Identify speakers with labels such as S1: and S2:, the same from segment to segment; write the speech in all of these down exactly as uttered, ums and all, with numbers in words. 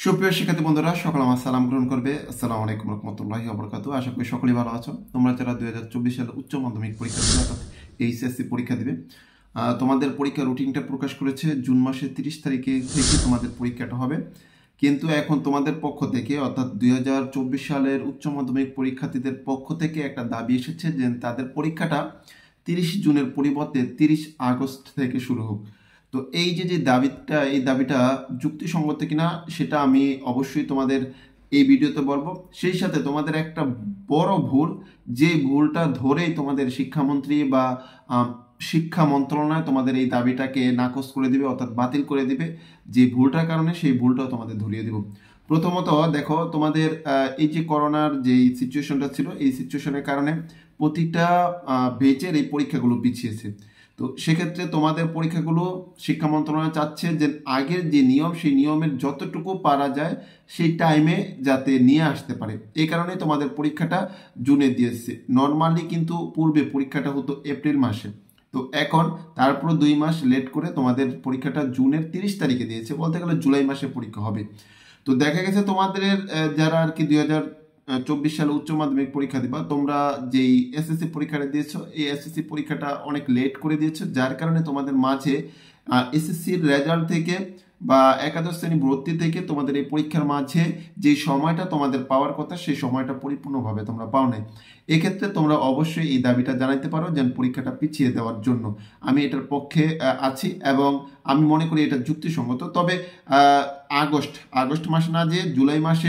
S1: সুপ্রিয় শিক্ষার্থী বন্ধুরা, সকলে আমার সালাম গ্রহণ করবে। আসসালামু আলাইকুম রহমতুল্লাহি ওয়া বারাকাতুহু। আশা করি সকলেই ভালো আছো। তোমরা যারা দুই হাজার চব্বিশ সালে উচ্চ মাধ্যমিক পরীক্ষা দিবে অর্থাৎ এইচএসসি পরীক্ষা দিবে, তোমাদের পরীক্ষার রুটিনটা প্রকাশ করেছে জুন মাসের তিরিশ তারিখে থেকে তোমাদের পরীক্ষাটা হবে। কিন্তু এখন তোমাদের পক্ষ থেকে অর্থাৎ দুই হাজার চব্বিশ সালের উচ্চ মাধ্যমিক পরীক্ষার্থীদের পক্ষ থেকে একটা দাবি এসেছে যে তাদের পরীক্ষাটা তিরিশ জুনের পরিবর্তে তিরিশ আগস্ট থেকে শুরু হোক। তো এই যে যে দাবিটা এই দাবিটা যুক্তিসঙ্গত কিনা সেটা আমি অবশ্যই তোমাদের এই ভিডিওতে বলবো। সেই সাথে তোমাদের একটা বড় ভুল, যে ভুলটা ধরেই তোমাদের শিক্ষামন্ত্রী বা শিক্ষা মন্ত্রণালয় তোমাদের এই দাবিটাকে নাকচ করে দিবে অর্থাৎ বাতিল করে দিবে, যে ভুলটার কারণে সেই ভুলটাও তোমাদের ধরিয়ে দিব। প্রথমত দেখো, তোমাদের এই যে করোনার যে সিচুয়েশনটা ছিল, এই সিচুয়েশনের কারণে প্রতিটা বেচের এই পরীক্ষাগুলো পিছিয়েছে। তো সেক্ষেত্রে তোমাদের পরীক্ষাগুলো শিক্ষা মন্ত্রণালয় চাচ্ছে যে আগের যে নিয়ম সেই নিয়মের যতটুকু পারা যায় সেই টাইমে যাতে নিয়ে আসতে পারে। এই কারণে তোমাদের পরীক্ষাটা জুনে দিয়েছে। নর্মালি কিন্তু পূর্বে পরীক্ষাটা হতো এপ্রিল মাসে, তো এখন তারপর দুই মাস লেট করে তোমাদের পরীক্ষাটা জুনের তিরিশ তারিখে দিয়েছে। বলতে গেলে জুলাই মাসে পরীক্ষা হবে। তো দেখা গেছে তোমাদের যারা আর কি দুই হাজার চব্বিশ সালে উচ্চ মাধ্যমিক পরীক্ষা দিবা, তোমরা যেই এসএসসি পরীক্ষাটা দিয়েছো এই এসএসসি পরীক্ষাটা অনেক লেট করে দিয়েছো, যার কারণে তোমাদের মাঝে এসএসসির রেজাল্ট থেকে বা একাদশ শ্রেণী ভর্তি থেকে তোমাদের এই পরীক্ষার মাঝে যে সময়টা তোমাদের পাওয়ার কথা সেই সময়টা পরিপূর্ণভাবে তোমরা পাও নাই। এক্ষেত্রে তোমরা অবশ্যই এই দাবিটা জানাইতে পারো যে পরীক্ষাটা পিছিয়ে দেওয়ার জন্য। আমি এটার পক্ষে আছি এবং আমি মনে করি এটা যুক্তিসঙ্গত। তবে আগস্ট আগস্ট মাস না যে জুলাই মাসে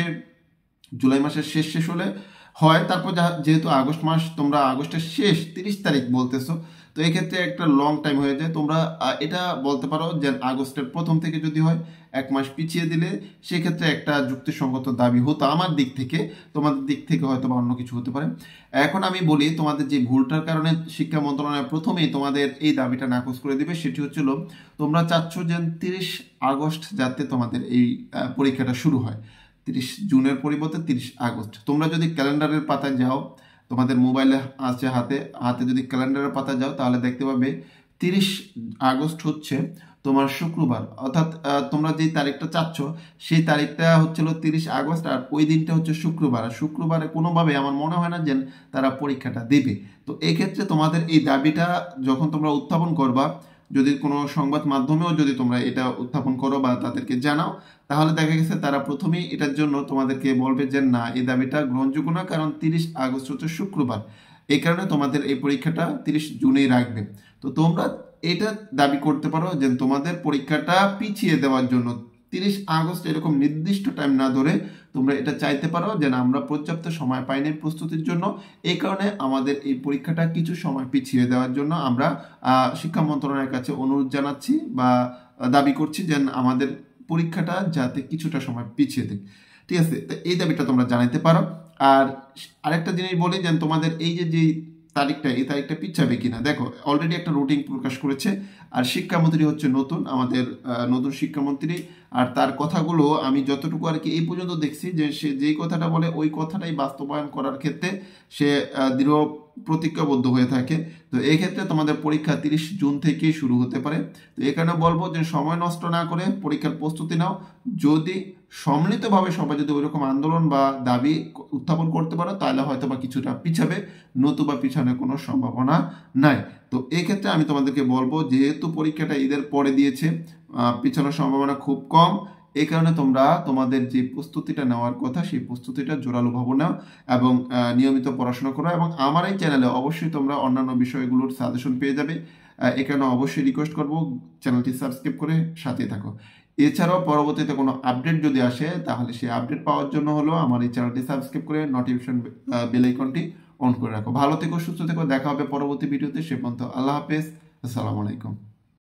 S1: জুলাই মাসের শেষ শেষ হলে হয়, তারপর যেহেতু আগস্ট মাস তোমরা আগস্টের শেষ তিরিশ তারিখ বলতেছো, তো এক্ষেত্রে একটা লং টাইম হয়ে যায়। তোমরা এটা বলতে পারো যে আগস্টের প্রথম থেকে যদি হয় এক মাস পিছিয়ে দিলে সেক্ষেত্রে একটা যুক্তিসঙ্গত দাবি হতো আমার দিক থেকে। তোমাদের দিক থেকে হয়তো বা অন্য কিছু হতে পারে। এখন আমি বলি তোমাদের যে ভুলটার কারণে শিক্ষা মন্ত্রণালয় প্রথমেই তোমাদের এই দাবিটা নাকচ করে দিবে, সেটি হচ্ছিল তোমরা চাচ্ছ যে তিরিশ আগস্ট যাতে তোমাদের এই পরীক্ষাটা শুরু হয়, তিরিশ জুনের পরিবর্তে তিরিশ আগস্ট। তোমরা যদি ক্যালেন্ডারের পাতায় যাও, তোমাদের মোবাইলে আছে হাতে হাতে যদি ক্যালেন্ডারের পাতায় যাও তাহলে দেখতে পাবে তিরিশ আগস্ট হচ্ছে তোমার শুক্রবার। অর্থাৎ তোমরা যেই তারিখটা চাচ্ছ সেই তারিখটা হচ্ছিল তিরিশ আগস্ট, আর ওই দিনটা হচ্ছে শুক্রবার। আর শুক্রবারে কোনোভাবে আমার মনে হয় না যে তারা পরীক্ষাটা দেবে। তো এই ক্ষেত্রে তোমাদের এই দাবিটা যখন তোমরা উত্থাপন করবা, যদি কোনো সংবাদ মাধ্যমেও যদি তোমরা এটা উত্থাপন করো বা তাদেরকে জানাও, তাহলে দেখা গেছে তারা প্রথমেই এটার জন্য তোমাদেরকে বলবে যে না, এই দাবিটা গ্রহণযোগ্য না, কারণ তিরিশ আগস্ট হচ্ছে শুক্রবার। এই কারণে তোমাদের এই পরীক্ষাটা তিরিশ জুনেই রাখবে। তো তোমরা এটা দাবি করতে পারো যে তোমাদের পরীক্ষাটা পিছিয়ে দেওয়ার জন্য তিরিশ আগস্ট এরকম নির্দিষ্ট টাইম না ধরে তোমরা এটা চাইতে পারো যে না, আমরা পর্যাপ্ত সময় পাইনি প্রস্তুতির জন্য, এই কারণে আমাদের এই পরীক্ষাটা কিছু সময় পিছিয়ে দেওয়ার জন্য আমরা শিক্ষা মন্ত্রণালয়ের কাছে অনুরোধ জানাচ্ছি বা দাবি করছি যে আমাদের পরীক্ষাটা যাতে কিছুটা সময় পিছিয়ে দেয়। ঠিক আছে, তো এই দাবিটা তোমরা জানাইতে পারো। আর আরেকটা জিনিস বলি যে তোমাদের এই যে যে তারিখটা এই তারিখটা পিছাবে কিনা, দেখো অলরেডি একটা রুটিন প্রকাশ করেছে। আর শিক্ষামন্ত্রী হচ্ছে নতুন, আমাদের নতুন শিক্ষামন্ত্রী। আর তার কথাগুলো আমি যতটুকু আর কি এই পর্যন্ত দেখছি যে সে যেই কথাটা বলে ওই কথাটাই বাস্তবায়ন করার ক্ষেত্রে সে দৃঢ় প্রতিজ্ঞাবদ্ধ হয়ে থাকে। তো এই ক্ষেত্রে তোমাদের পরীক্ষা তিরিশ জুন থেকেই শুরু হতে পারে। তো এই কারণে বলবো যে সময় নষ্ট না করে পরীক্ষার প্রস্তুতি নাও। যদি সম্মিলিতভাবে সবাই যদি ওইরকম আন্দোলন বা দাবি উত্থাপন করতে পারো তাহলে হয়তো বা কিছুটা পিছাবে, নতুবা পিছানোর কোনো সম্ভাবনা নাই। তো এই ক্ষেত্রে আমি তোমাদেরকে বলবো, যেহেতু পরীক্ষাটা ঈদের পরে দিয়েছে, পিছানোর সম্ভাবনা খুব কম। এই কারণে তোমরা তোমাদের যে প্রস্তুতিটা নেওয়ার কথা সেই প্রস্তুতিটা জোরালোভাবে নাও এবং নিয়মিত পড়াশোনা করো। এবং আমার এই চ্যানেলে অবশ্যই তোমরা অন্যান্য বিষয়গুলোর সাজেশন পেয়ে যাবে। এখানে অবশ্যই রিকোয়েস্ট করবো চ্যানেলটি সাবস্ক্রাইব করে সাথে থাকো। এছাড়াও পরবর্তীতে কোনো আপডেট যদি আসে তাহলে সেই আপডেট পাওয়ার জন্য হলো আমার এই চ্যানেলটি সাবস্ক্রাইব করে নোটিফিকেশন বেল আইকনটি অন করে রাখো। ভালো থেকো, সুস্থ থেকো, দেখা হবে পরবর্তী ভিডিওতে। সে পর্যন্ত আল্লাহ হাফেজ, আসসালামু আলাইকুম।